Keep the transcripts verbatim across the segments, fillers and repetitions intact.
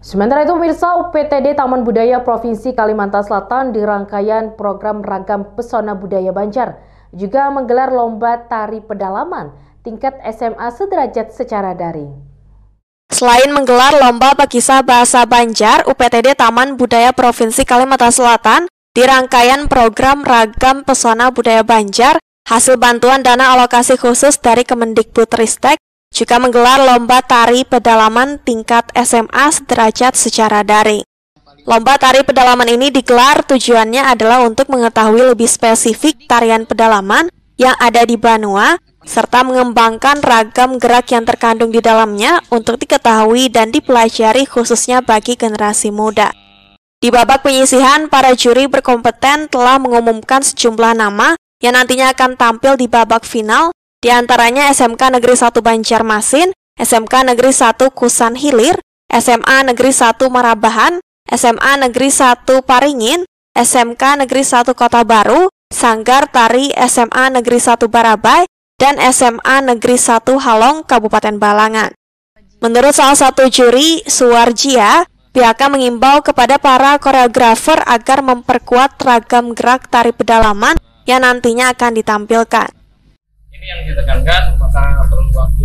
Sementara itu, pemirsa, U P T D Taman Budaya Provinsi Kalimantan Selatan di rangkaian program Ragam Pesona Budaya Banjar juga menggelar lomba tari pedalaman tingkat S M A sederajat secara daring. Selain menggelar lomba Pakisah Bahasa Banjar, U P T D Taman Budaya Provinsi Kalimantan Selatan di rangkaian program Ragam Pesona Budaya Banjar hasil bantuan dana alokasi khusus dari Kemendikbudristek juga menggelar lomba tari pedalaman tingkat S M A sederajat secara daring. Lomba tari pedalaman ini digelar tujuannya adalah untuk mengetahui lebih spesifik tarian pedalaman yang ada di Banua, serta mengembangkan ragam gerak yang terkandung di dalamnya untuk diketahui dan dipelajari khususnya bagi generasi muda. Di babak penyisihan, para juri berkompeten telah mengumumkan sejumlah nama yang nantinya akan tampil di babak final, di antaranya S M K Negeri satu Banjarmasin, S M K Negeri satu Kusan Hilir, S M A Negeri satu Marabahan, S M A Negeri satu Paringin, S M K Negeri satu Kota Baru, Sanggar Tari S M A Negeri satu Barabai, dan S M A Negeri satu Halong Kabupaten Balangan. Menurut salah satu juri, Suwarjia, pihaknya mengimbau kepada para koreografer agar memperkuat ragam gerak tari pedalaman yang nantinya akan ditampilkan. Ini yang ditekankan, maka perlu waktu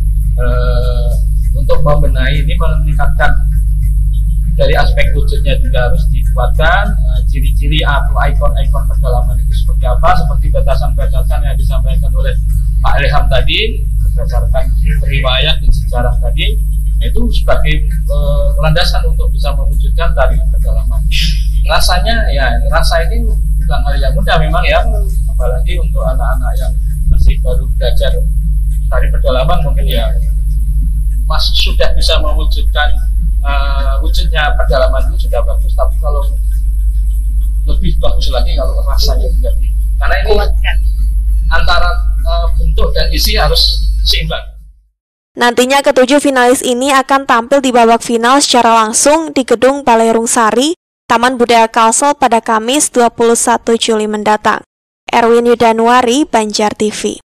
uh, untuk membenahi ini, meningkatkan dari aspek wujudnya juga harus dikuatkan, uh, ciri-ciri atau ikon-ikon pedalaman itu seperti apa, seperti batasan-batasan yang disampaikan oleh Pak Ilham tadi, berdasarkan riwayat dan sejarah tadi, itu sebagai uh, landasan untuk bisa mewujudkan tari pedalaman. Rasanya ya, rasa ini bukan hal yang mudah memang ya, apalagi untuk anak-anak yang masih baru belajar tari pedalaman mungkin ya mas sudah bisa mewujudkan uh, wujudnya pedalaman itu sudah bagus, tapi kalau lebih bagus lagi kalau rasanya juga, karena ini kuatkan antara uh, bentuk dan isi harus seimbang. Nantinya ketujuh finalis ini akan tampil di babak final secara langsung di Gedung Balai Rungsari, Taman Budaya Kalsel pada Kamis dua puluh satu Juli mendatang. Erwin Yudanuari, Banjar T V.